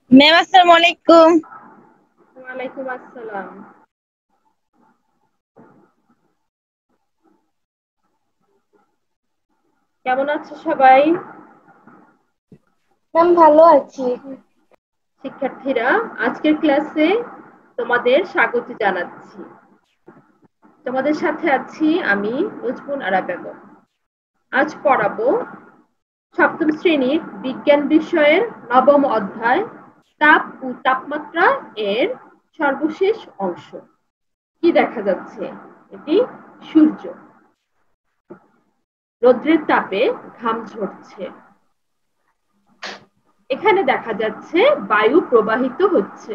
Ma'am আসসালামু আলাইকুম। ওয়ালাইকুম আসসালাম। কেমন আছো সবাই? ম্যাম ভালো আছি। শিক্ষার্থীরা, আজকের ক্লাসে তোমাদের স্বাগত জানাচ্ছি। তোমাদের সাথে আছি আমি নজমুল আরা বেগম। আজ পড়াবো সপ্তম শ্রেণীর বিজ্ঞান বিষয়ের নবম অধ্যায় তাপ ও তাপমাত্রা এর সর্বশেষ অংশ। কি দেখা যাচ্ছে? এটি সূর্য। রৌদ্রের তাপে ঘাম ঝরছে। এখানে দেখা যাচ্ছে বায়ু প্রবাহিত হচ্ছে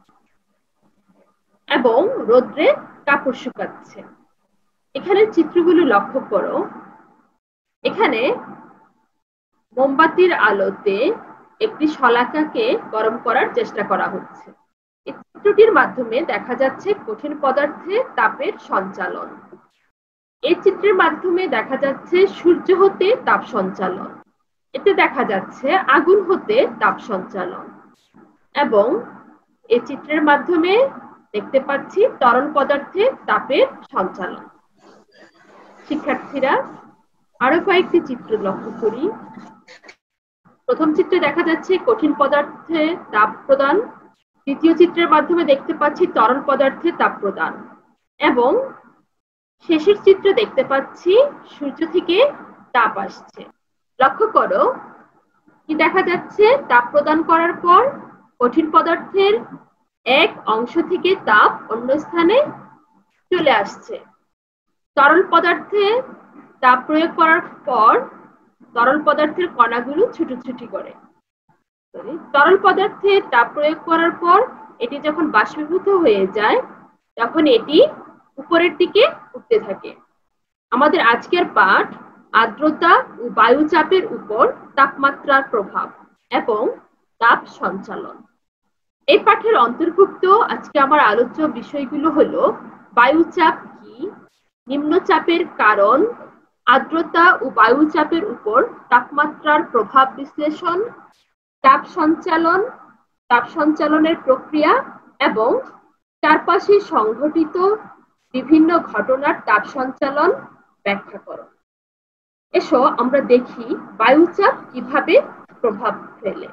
এবং রৌদ্রে কাপড় শুকাচ্ছে। এখানে চিত্রগুলো লক্ষ্য করো। এখানে মোমবাতির আলোতে একটি শলাকাকে গরম করার চেষ্টা করা হচ্ছে। এই চিত্রটির মাধ্যমে দেখা যাচ্ছে কঠিন পদার্থে তাপের সঞ্চালন। এই চিত্রের মাধ্যমে দেখা যাচ্ছে সূর্য হতে তাপ সঞ্চালন। এতে দেখা যাচ্ছে আগুন হতে তাপ সঞ্চালন এবং এই চিত্রের মাধ্যমে দেখতে পাচ্ছি তরল পদার্থে তাপের সঞ্চালন। শিক্ষার্থীরা, আরো কয়েকটি চিত্র লক্ষ্য করি। প্রথম চিত্রে দেখা যাচ্ছে কঠিন পদার্থে তাপ প্রদান। দ্বিতীয় চিত্রের মাধ্যমে দেখতে পাচ্ছি তরল পদার্থে তাপ প্রদান এবং শেষের চিত্রে দেখতে পাচ্ছি সূর্য থেকে তাপ আসছে। লক্ষ্য করো, কি দেখা যাচ্ছে? তাপ প্রদান করার পর কঠিন পদার্থের এক অংশ থেকে তাপ অন্য স্থানে চলে আসছে। তরল পদার্থে তাপ প্রয়োগ করার পর তরল পদার্থের কণাগুলো ছুটোছুটি করে। তরল পদার্থে তাপ প্রয়োগ করার পর এটি যখন বাষ্পীভূত হয়ে যায় তখন এটি উপরের দিকে উঠতে থাকে। আমাদের আজকের পাঠ আর্দ্রতা ও বায়ুচাপের উপর তাপমাত্রার প্রভাব এবং তাপ সঞ্চালন। এই পাঠের অন্তর্ভুক্ত আজকে আমার আলোচ্য বিষয়গুলো হলো বায়ুচাপ কি, নিম্নচাপের কারণ, আর্দ্রতা ও বায়ুচাপের উপর তাপমাত্রার প্রভাব বিশ্লেষণ, তাপ সঞ্চালন, তাপ সঞ্চালনের প্রক্রিয়া এবং চারপাশে সংঘটিত বিভিন্ন ঘটনার তাপ সঞ্চালন ব্যাখ্যা করো। এসো আমরা দেখি বায়ুচাপ কিভাবে প্রভাব ফেলে।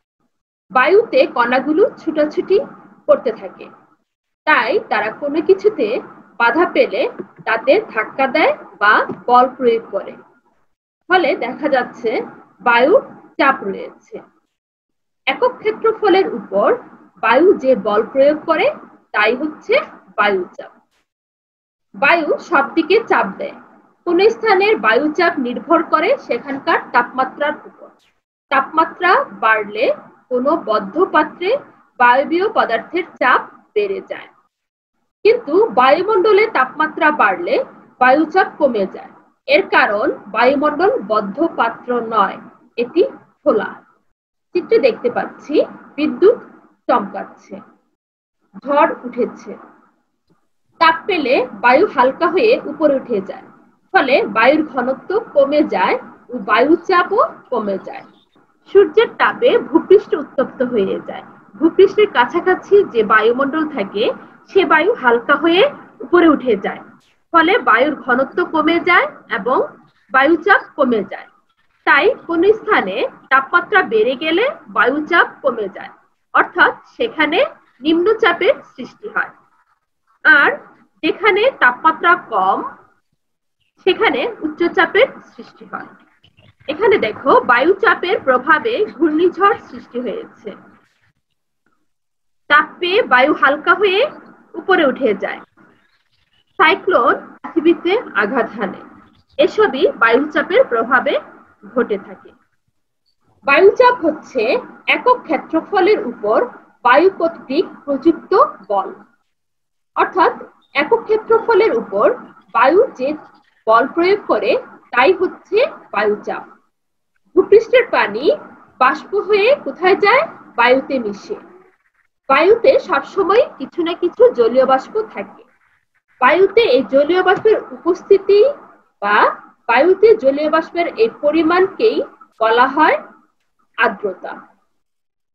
বায়ুতে কণাগুলো ছুটাছুটি করতে থাকে, তাই তারা কোনো কিছুতে বাধা পেলে তাদের ধাক্কা দেয় বা বল প্রয়োগ করে। ফলে দেখা যাচ্ছে বায়ু চাপ রয়েছে। একক ক্ষেত্রফলের উপর বায়ু যে বল প্রয়োগ করে তাই হচ্ছে বায়ুচাপ। বায়ু সব দিকে চাপ দেয়। কোন স্থানের বায়ুচাপ নির্ভর করে সেখানকার তাপমাত্রার উপর। তাপমাত্রা বাড়লে কোনো বদ্ধ পাত্রে বায়বীয় পদার্থের চাপ বেড়ে যায়, কিন্তু বায়ুমণ্ডলে তাপমাত্রা বাড়লে বায়ুচাপ কমে যায়। এর কারণ বায়ুমণ্ডল বদ্ধ পাত্র নয়, এটি খোলা। চিত্রে দেখতে পাচ্ছি বিদ্যুৎ চমকাচ্ছে, ঝড় উঠেছে। তাপ পেলে বায়ু হালকা হয়ে উপরে উঠে যায়, ফলে বায়ুর ঘনত্ব কমে যায় ও বায়ুচাপও কমে যায়। সূর্যের তাপে ভূপৃষ্ঠ উত্তপ্ত হয়ে যায়। ভূপৃষ্ঠের কাছাকাছি যে বায়ুমণ্ডল থাকে সে বায়ু হালকা হয়ে উপরে উঠে যায়, ফলে বায়ুর ঘনত্ব কমে যায় এবং বায়ুচাপ কমে যায়। তাই কোন স্থানে তাপমাত্রা বেড়ে গেলে বায়ুচাপ কমে যায়, অর্থাৎ সেখানে নিম্নচাপের সৃষ্টি হয়। আর যেখানে তাপমাত্রা কম সেখানে উচ্চচাপের সৃষ্টি হয়। এখানে দেখো বায়ুচাপের প্রভাবে ঘূর্ণিঝড় সৃষ্টি হয়েছে। তাপ পেয়ে বায়ু হালকা হয়ে উপরে উঠে যায়। সাইক্লোন পৃথিবীতে আঘাত হানে। এসবই বায়ুচাপের প্রভাবে ঘটে থাকে। বায়ুচাপ হচ্ছে একক ক্ষেত্রফলের উপর বায়ু কর্তৃক প্রযুক্ত বল। অর্থাৎ একক ক্ষেত্রফলের উপর বায়ু যে বল প্রয়োগ করে তাই হচ্ছে বায়ুচাপ। ভূপৃষ্ঠের পানি বাষ্প হয়ে কোথায় যায়? বায়ুতে মিশে। বায়ুতে সবসময় কিছু না কিছু জলীয় বাষ্প থাকে। বায়ুতে এই জলীয় বাষ্পের উপস্থিতি বা বায়ুতে জলীয় বাষ্পের এই পরিমাণকেই বলা হয় আর্দ্রতা।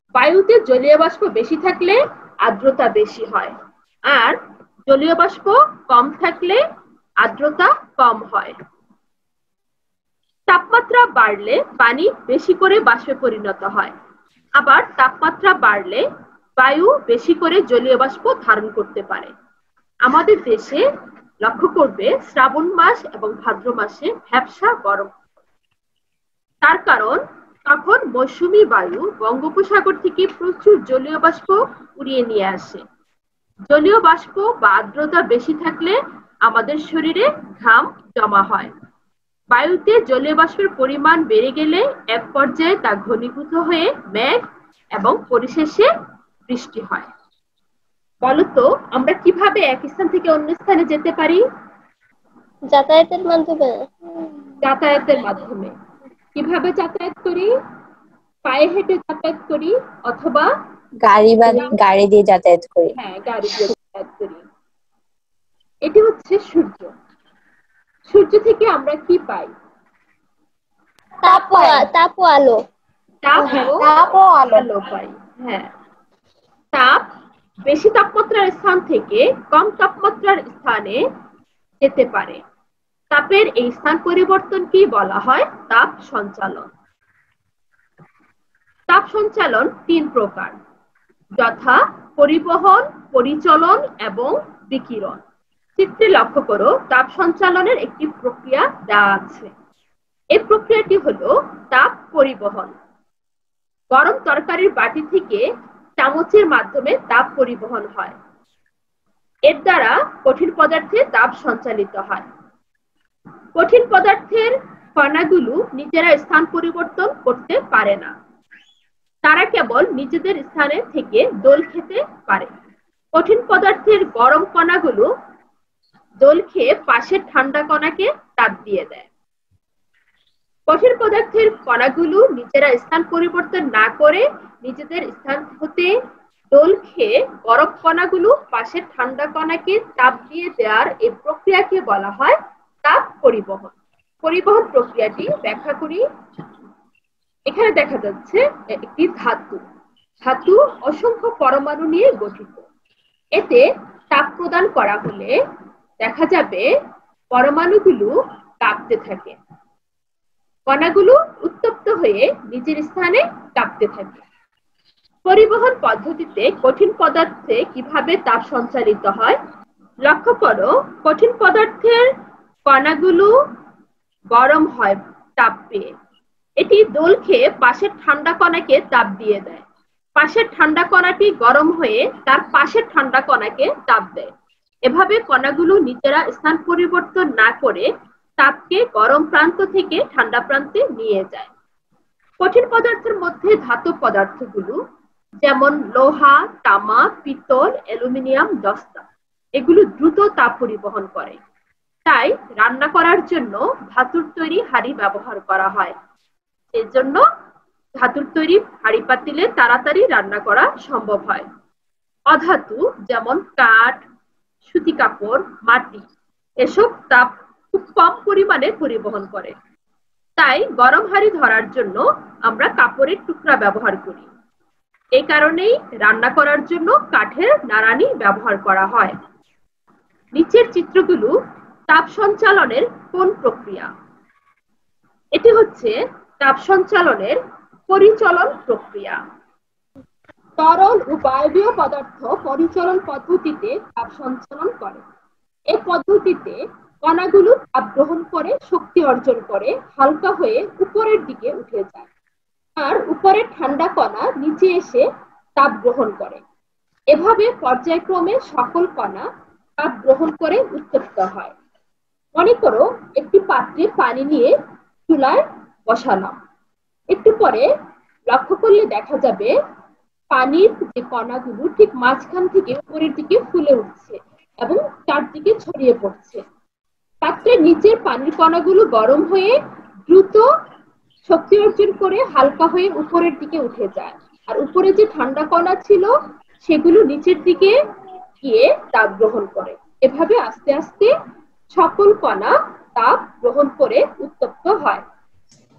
বায়ুতে জলীয় বাষ্প বেশি থাকলে আর্দ্রতা বেশি হয়, আর জলীয় বাষ্প কম থাকলে আর্দ্রতা কম হয়। তাপমাত্রা বাড়লে পানি বেশি করে বাষ্পে পরিণত হয়, আবার তাপমাত্রা বাড়লে বায়ু বেশি করে জলীয় বাষ্প ধারণ করতে পারে। আমাদের দেশে লক্ষ্য করবে শ্রাবণ মাস এবং ভাদ্র মাসে ভ্যাপসা গরম, তার কারণ তখন মৌসুমী বায়ু বঙ্গোপসাগর থেকে প্রচুর জলীয় বাষ্প উড়িয়ে নিয়ে আসে। জলীয় বাষ্প বা আর্দ্রতা বেশি থাকলে আমাদের শরীরে ঘাম জমা হয়। বায়ুতে জলীয় বাষ্পের পরিমাণ বেড়ে গেলে এক পর্যায়ে তা ঘনীভূত হয়ে মেঘ এবং পরিশেষে বৃষ্টি হয়। বলতো আমরা কিভাবে এক স্থান থেকে অন্য স্থানে যেতে পারি? যাতায়াতের মাধ্যমে। যাতায়াতের মাধ্যমে। কিভাবে যাতায়াত করি? পায়ে হেঁটে যাতায়াত করি অথবা গাড়ি দিয়ে যাতায়াত করি। হ্যাঁ, গাড়ি দিয়ে যাতায়াত করি। এটি হচ্ছে সূর্য। সূর্য থেকে আমরা কি পাই? তাপ ও আলো। তাপ ও আলো পাই। হ্যাঁ, তাপ বেশি তাপমাত্রার স্থান থেকে কম তাপমাত্রার স্থানে যেতে পারে। তাপের এই স্থান পরিবর্তনকে বলা হয় তাপ সঞ্চালন। তাপ সঞ্চালন 3 প্রকার, যথা পরিবহন, পরিচলন এবং বিকিরণ। চিত্রে লক্ষ্য করো, তাপ সঞ্চালনের একটি প্রক্রিয়া দেওয়া আছে। এই প্রক্রিয়াটি হলো তাপ পরিবহন। গরম তরকারির বাটি থেকে চামচের মাধ্যমে তাপ পরিবহন হয়। এর দ্বারা কঠিন পদার্থে তাপ সঞ্চালিত হয়। কঠিন পদার্থের কণাগুলো নিজেরা স্থান পরিবর্তন করতে পারে না, তারা কেবল নিজেদের স্থানে থেকে দোল খেতে পারে। কঠিন পদার্থের গরম কণাগুলো দোল খেয়ে পাশের ঠান্ডা কণাকে তাপ দিয়ে দেয়। কঠিন পদার্থের কণাগুলো নিজেরা স্থান পরিবর্তন না করে নিজেদের স্থান হতে দোল খেয়ে গরম কণাগুলো পাশের ঠান্ডা কণাকে তাপ দিয়ে দেওয়ার এই প্রক্রিয়াকে বলা হয় তাপ পরিবহন। পরিবহন প্রক্রিয়াটি ব্যাখ্যা করি। এখানে দেখা যাচ্ছে একটি ধাতু অসংখ্য পরমাণু নিয়ে গঠিত। এতে তাপ প্রদান করা হলে দেখা যাবে পরমাণুগুলো কাঁপতে থাকে, কণাগুলো উত্তপ্ত হয়ে নিজের স্থানে কাঁপতে থাকে। পরিবহন পদ্ধতিতে কঠিন পদার্থে কিভাবে তাপ সঞ্চালিত হয় লক্ষ্য করো। কঠিন পদার্থের কণাগুলো গরম হয় তাপ পেয়ে, এটি দোল খেয়ে পাশের ঠান্ডা কণাকে তাপ দিয়ে দেয়। পাশের ঠান্ডা কণাটি গরম হয়ে তার পাশের ঠান্ডা কণাকে তাপ দেয়। এভাবে কণাগুলো নিজেরা স্থান পরিবর্তন না করে তাপকে গরম প্রান্ত থেকে ঠান্ডা প্রান্তে নিয়ে যায়। কঠিন পদার্থের মধ্যে ধাতব পদার্থগুলো যেমন লোহা, তামা, পিতল, অ্যালুমিনিয়াম, দস্তা এগুলো দ্রুত তাপ পরিবহন করে। তাই রান্না করার জন্য ধাতুর তৈরি হাঁড়ি ব্যবহার করা হয়। এর জন্য ধাতুর তৈরি হাঁড়ি পাতিলে তাড়াতাড়ি রান্না করা সম্ভব হয়। অধাতু যেমন কাঠ, সুতি কাপড়, মাটি এসব তাপ খুব কম পরিমাণে পরিবহন করে। তাই গরম হাঁড়ি ধরার জন্য আমরা কাপড়ের টুকরা ব্যবহার করি। এই কারণেই রান্না করার জন্য কাঠের নাড়ানি ব্যবহার করা হয়। নিচের চিত্রগুলো তাপ সঞ্চালনের কোন প্রক্রিয়া? এটি হচ্ছে তাপ সঞ্চালনের পরিচলন প্রক্রিয়া। তরল ও বায়বীয় পদার্থ পরিচলন পদ্ধতিতে তাপ সঞ্চালন করে। এই পদ্ধতিতে কণাগুলো তাপ গ্রহণ করে শক্তি অর্জন করে হালকা হয়ে উপরের দিকে উঠে যায়, আর উপরের ঠান্ডা কণা নিচে এসে তাপ গ্রহণ করে। এভাবে পর্যায়ক্রমে সকল কণা তাপ গ্রহণ করে উত্তপ্ত হয়। মনে করো একটি পাত্রে পানি নিয়ে চুলায় বসালাম। একটু পরে লক্ষ্য করলে দেখা যাবে পানির যে কণাগুলো ঠিক মাঝখান থেকে উপরের দিকে ফুলে উঠছে এবং চারদিকে ছড়িয়ে পড়ছে। পাত্রের নিচের পানির কণাগুলো গরম হয়ে দ্রুত শক্তি অর্জন করে হালকা হয়ে উপরের দিকে উঠে যায়, আর উপরে যে ঠান্ডা কণা ছিল সেগুলো নিচের দিকে গিয়ে তাপ গ্রহণ করে। এভাবে আস্তে আস্তে সকল কণা তাপ গ্রহণ করে উত্তপ্ত হয়।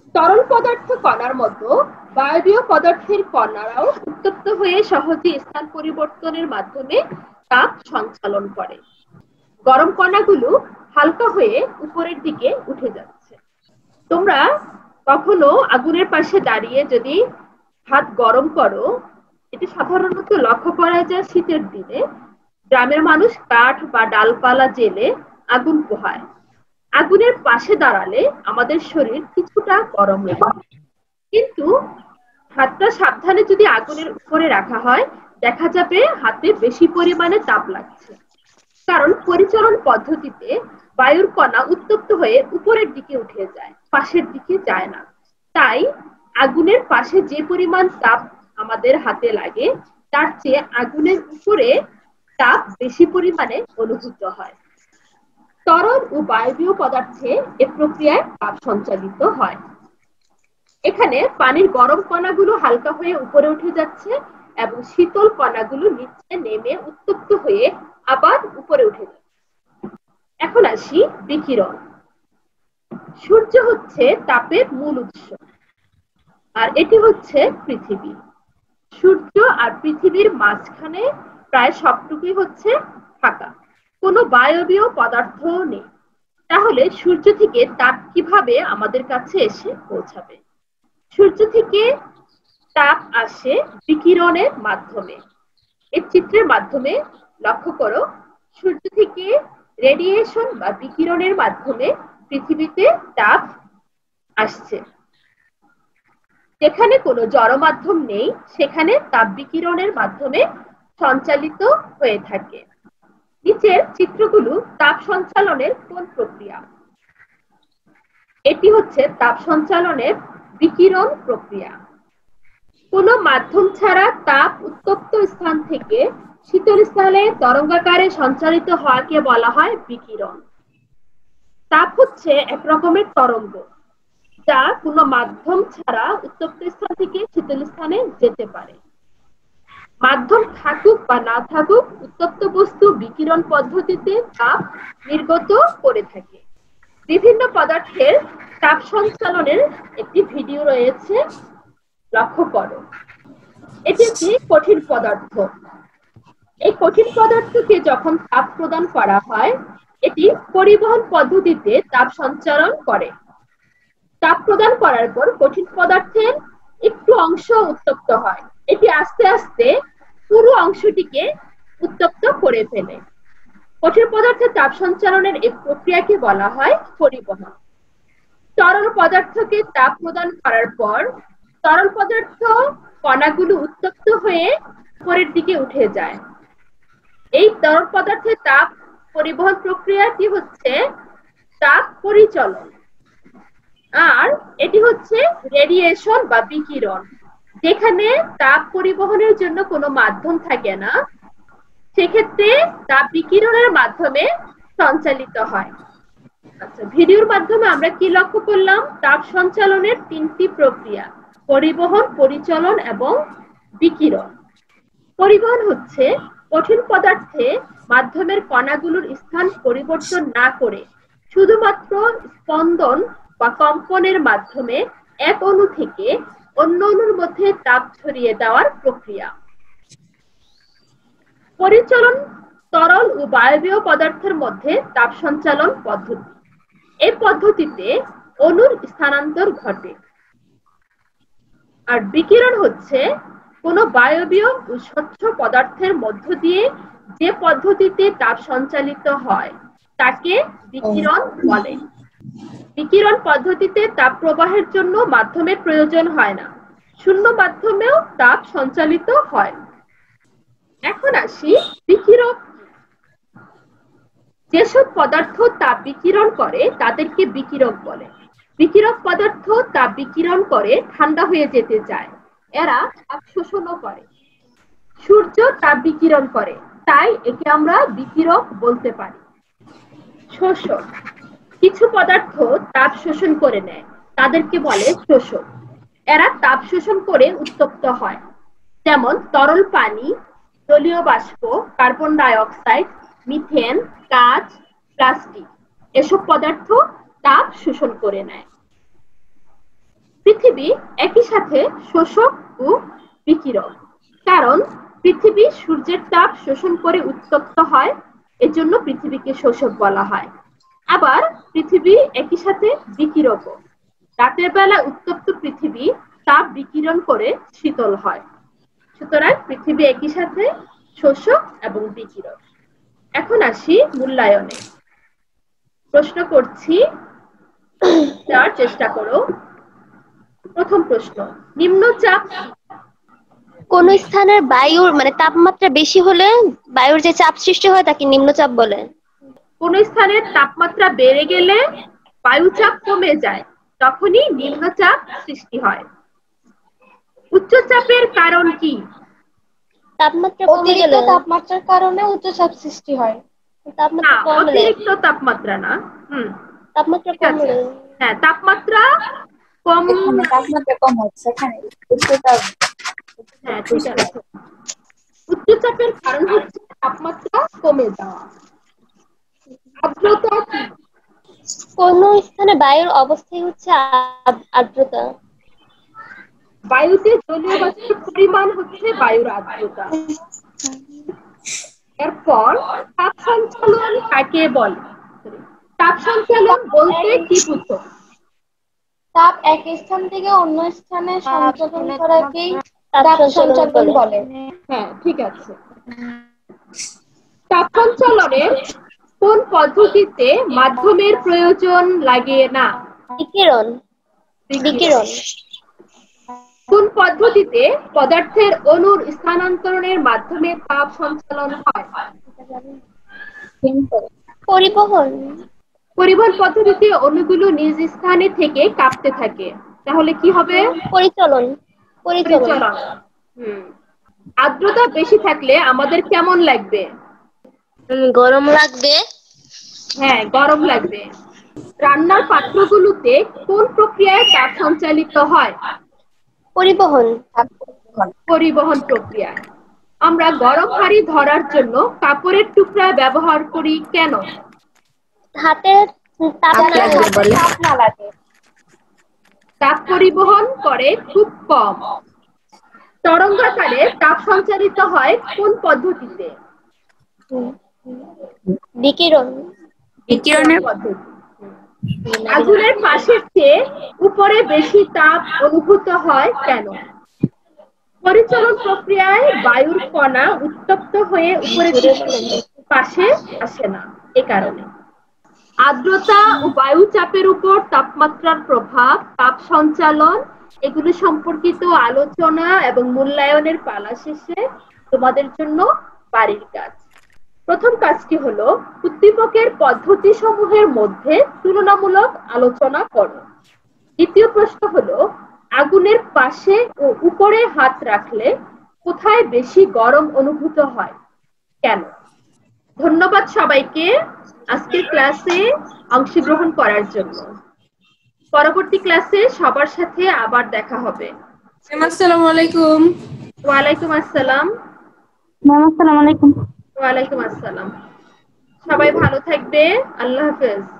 তরল পদার্থ কণার মতো বায়বীয় পদার্থের কণারাও উত্তপ্ত হয়ে সহজে স্থান পরিবর্তনের মাধ্যমে তাপ সঞ্চালন করে। গরম কণাগুলো হালকা হয়ে উপরের দিকে উঠে যাচ্ছে। তোমরা কখনো আগুনের পাশে দাঁড়িয়ে যদি হাত গরম করো, এটা সাধারণত লক্ষ্য করা যায় শীতের দিনে গ্রামের মানুষ কাঠ বা ডালপালা জেলে আগুন পোহায়। আগুনের পাশে দাঁড়ালে আমাদের শরীর কিছুটা গরম লাগে, কিন্তু হাতটা সাবধানে যদি আগুনের উপরে রাখা হয় দেখা যাবে হাতে বেশি পরিমাণে তাপ লাগছে, কারণ পরিচলন পদ্ধতিতে বায়ুর কণা উত্তপ্ত হয়ে উপরের দিকে উঠে যায়, পাশের দিকে যায় না। তাই আগুনের পাশে যে পরিমাণ তাপ আমাদের হাতে লাগে তার চেয়ে আগুনের উপরে তাপ বেশি পরিমাণে অনুভূত হয়। তরল ও বায়বীয় পদার্থে এ প্রক্রিয়ায় তাপ সঞ্চালিত হয়। এখানে পানির গরম কণাগুলো হালকা হয়ে উপরে উঠে যাচ্ছে এবং শীতল কণাগুলো নিচে নেমে উত্তপ্ত হয়ে আবার উপরে উঠে যাচ্ছে। এখন আসি বিকিরণ। সূর্য হচ্ছে তাপের মূল উৎস, আর এটি হচ্ছে পৃথিবী। সূর্য আর পৃথিবীর মাঝখানে প্রায় সবটুকুই হচ্ছে ফাঁকা, কোনো বায়বীয় পদার্থ নেই। তাহলে সূর্য থেকে তাপ কিভাবে আমাদের কাছে এসে পৌঁছাবে? সূর্য থেকে তাপ আসে বিকিরণের মাধ্যমে। এই চিত্রের মাধ্যমে লক্ষ্য করো, সূর্য থেকে রেডিয়েশন বা বিকিরণের মাধ্যমে পৃথিবীতে তাপ আসছে। যেখানে কোনো জড় মাধ্যম নেই সেখানে তাপ বিকিরণের মাধ্যমে সঞ্চালিত হয়ে থাকে। নিচের চিত্রগুলো তাপ সঞ্চালনের কোন প্রক্রিয়া? এটি হচ্ছে তাপ সঞ্চালনের বিকিরণ প্রক্রিয়া। কোনো মাধ্যম ছাড়া তাপ উত্তপ্ত স্থান থেকে শীতল স্থানে তরঙ্গাকারে সঞ্চালিত হওয়াকে বলা হয় বিকিরণ। তাপ হচ্ছে এক রকমের তরঙ্গ যা কোনো মাধ্যম ছাড়া উত্তপ্ত স্থান থেকে শীতল স্থানে যেতে পারে। মাধ্যম থাকুক বা না থাকুক, উত্তপ্ত বস্তু বিকিরণ পদ্ধতিতে তাপ নির্গত করে থাকে। বিভিন্ন পদার্থের তাপ সঞ্চালনের একটি ভিডিও রয়েছে, লক্ষ্য করো। এটি একটি কঠিন পদার্থ। এই কঠিন পদার্থকে যখন তাপ প্রদান করা হয় এটি পরিবহন পদ্ধতিতে তাপ সঞ্চালন করে। তাপ প্রদান করার পর কঠিন পদার্থের একটু অংশ উত্তপ্ত হয়, এটি আস্তে আস্তে পুরো অংশটিকে উত্তপ্ত করে ফেলে। কঠিন পদার্থের তাপ সঞ্চালনের এই প্রক্রিয়াকে বলা হয় পরিবহন। তরল পদার্থকে তাপ প্রদান করার পর তরল পদার্থ কণাগুলো উত্তপ্ত হয়ে উপরের দিকে উঠে যায়। এই তরল পদার্থের তাপ পরিবহন প্রক্রিয়াটি হচ্ছে তাপ পরিচলন, আর এটি হচ্ছে রেডিয়েশন বা বিকিরণ। যেখানে তাপ পরিবহনের জন্য কোনো মাধ্যম থাকে না সেক্ষেত্রে তাপ বিকিরণের মাধ্যমে সঞ্চালিত হয়। আচ্ছা, ভিডিওর মাধ্যমে আমরা কি লক্ষ্য করলাম? তাপ সঞ্চালনের তিনটি প্রক্রিয়া: পরিবহন, পরিচলন এবং বিকিরণ। পরিবহন হচ্ছে কঠিন পদার্থে মাধ্যমের কণাগুলোর স্থান পরিবর্তন না করে শুধুমাত্র স্পন্দন বা কম্পনের মাধ্যমে এক অণু থেকে অন্য অণুর মধ্যে তাপ ছড়িয়ে দেওয়ার প্রক্রিয়া। পরিচলন তরল ও বায়বীয় পদার্থের মধ্যে তাপ সঞ্চালন পদ্ধতি। এই পদ্ধতিতে অণুর স্থানান্তর ঘটে। আর বিকিরণ হচ্ছে কোনো বায়বীয় ও স্বচ্ছ পদার্থের মধ্য দিয়ে যে পদ্ধতিতে তাপ সঞ্চালিত হয় তাকে বিকিরণ বলে। বিকিরণ পদ্ধতিতে তাপ প্রবাহের জন্য মাধ্যমের প্রয়োজন হয় না, শূন্য মাধ্যমেও তাপ সঞ্চালিত হয়। এখন আসি বিকিরক। যেসব পদার্থ তাপ বিকিরণ করে তাদেরকে বিকিরক বলে। বিকিরক পদার্থ তাপ বিকিরণ করে ঠান্ডা হয়ে যেতে চায়, এরা তাপ শোষণও করে। সূর্য তাপ বিকিরণ করে, তাই একে আমরা বিকিরক বলতে পারি। শোষক, কিছু পদার্থ তাপ শোষণ করে নেয়, তাদেরকে বলে শোষক। এরা তাপ শোষণ করে উত্তপ্ত হয়, যেমন তরল পানি, জলীয় বাষ্প, কার্বন ডাই অক্সাইড, মিথেন, কাঁচ, প্লাস্টিক। এসব পদার্থ তাপ শোষণ করে নেয়। পৃথিবী একই সাথে শোষক ও বিকিরক, কারণ পৃথিবী সূর্যের তাপ শোষণ করে উত্তপ্ত হয়, এজন্য পৃথিবীকে শোষক বলা হয়। আবার পৃথিবী একই সাথে বিকিরকও, রাতের বেলা উত্তপ্ত পৃথিবী তাপ বিকিরণ করে শীতল হয়। সুতরাং পৃথিবী একই সাথে শোষক এবং বিকিরক। এখন আসি মূল্যায়নে। প্রশ্ন করছি, দেওয়ার চেষ্টা করো। প্রথম প্রশ্ন, নিম্নচাপ কোন স্থানের বায়ুর মানে তাপমাত্রা বেশি হলে বায়ুর যে চাপ সৃষ্টি হয় তাকে নিম্নচাপ বলে? কোন স্থানের তাপমাত্রা বেড়ে গেলে বায়ুচাপ কমে যায়, তখনই নিম্নচাপ সৃষ্টি হয়। উচ্চচাপের কারণ কি? তাপমাত্রা কমে গেলে। অতিরিক্ত তাপমাত্রার কারণে উচ্চচাপ সৃষ্টি হয়। তাপমাত্রা না, কমলে। অতিরিক্ত তাপমাত্রা না। তাপমাত্রা ঠিক আছে। কমলে। হ্যাঁ, তাপমাত্রা কম। এখানে তাপমাত্রা কম হচ্ছে, এখানে উচ্চতাপ। হ্যাঁ, ঠিক আছে। উচ্চচাপের কারণ হচ্ছে তাপমাত্রা কমে যাওয়া। আর্দ্রতা কি? কোন স্থানে বায়ুর অবস্থাই হচ্ছে আর্দ্রতা। বায়ুতে জলীয় বাষ্পের পরিমাণ হচ্ছে বায়ুর আর্দ্রতা। এরপর তাপ সঞ্চালন কাকে বলে? তাপ সঞ্চালন বলতে কি বুঝো? তাপ এক স্থান থেকে অন্য স্থানে সঞ্চালন করাকেই তাপ তাপ সঞ্চালন সঞ্চালন বলে। হ্যাঁ, ঠিক আছে। তাপ সঞ্চালনের কোন পদ্ধতিতে মাধ্যমের প্রয়োজন লাগে না? বিকিরণ। বিকিরণ। কোন পদ্ধতিতে পদার্থের অণুর স্থানান্তরণের মাধ্যমে তাপ সঞ্চালন হয়? পরিবহন। পরিবহন পদ্ধতিতে অণুগুলো নিজ স্থানে থেকে কাঁপতে থাকে, তাহলে কি হবে? পরিচলন। পরিচলন। আর্দ্রতা বেশি থাকলে আমাদের কেমন লাগবে? গরম লাগবে। হ্যাঁ, গরম লাগবে। রান্নার পাত্রগুলোতে কোন প্রক্রিয়ায় তাপ সঞ্চালিত হয়? পরিবহন। পরিবহন প্রক্রিয়ায়। আমরা গরম হাঁড়ি ধরার জন্য কাপড়ের টুকরা ব্যবহার করি কেন? হাতে তাপ না লাগে। তাপ পরিবহন করে খুব কম। তরঙ্গাকারে তাপ সঞ্চালিত হয় কোন পদ্ধতিতে? বিকিরণ। বিকিরণের পদ্ধতি। আগুনের পাশের চেয়ে উপরে বেশি তাপ অনুভূত হয় কেন? পরিচলন প্রক্রিয়ায় বায়ুর কণা উত্তপ্ত হয়ে উপরের পাশে আসে না, এ কারণে। আর্দ্রতা ও বায়ু চাপের উপর তাপমাত্রার প্রভাব, তাপ সঞ্চালন, এগুলো সম্পর্কিত আলোচনা এবং মূল্যায়নের পালা শেষে তোমাদের জন্য বাড়ির কাজ। প্রথম কাজটি হলো উদ্দীপকের পদ্ধতি সমূহের মধ্যে তুলনামূলক আলোচনা করো। দ্বিতীয় প্রশ্ন হলো আগুনের পাশে ও উপরে হাত রাখলে কোথায় বেশি গরম অনুভূত হয়, কেন? ধন্যবাদ সবাইকে আজকের ক্লাসে অংশগ্রহণ করার জন্য। পরবর্তী ক্লাসে সবার সাথে আবার দেখা হবে। আসসালামু আলাইকুম। ওয়ালাইকুম আসসালাম। আসসালামু আলাইকুম। ওয়ালাইকুম আসসালাম। সবাই ভালো থাকবে। আল্লাহ হাফেজ।